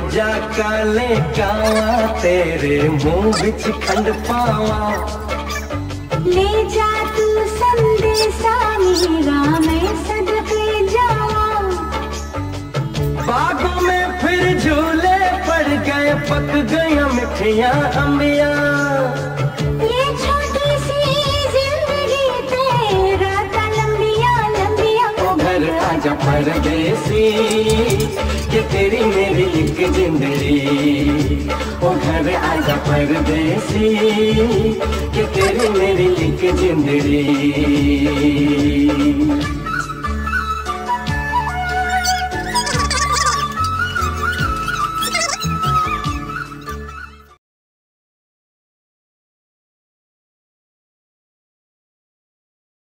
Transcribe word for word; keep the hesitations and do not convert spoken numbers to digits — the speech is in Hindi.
जा काले कावा तेरे मुंह बिच खंड पावा। ले जा तू संदेशा मेरा मैं सदके जावा। बागों में फिर झूले पड़ गए पक गया मिठिया अम्बिया। ये छोटी सी जिंदगी तेरा ता लंबिया लंबिया। ओ घर आजा परदेसी ये तेरी मेरी एक जिंदगी। ओ घर आजा परदेसी ये तेरी मेरी एक जिंदगी।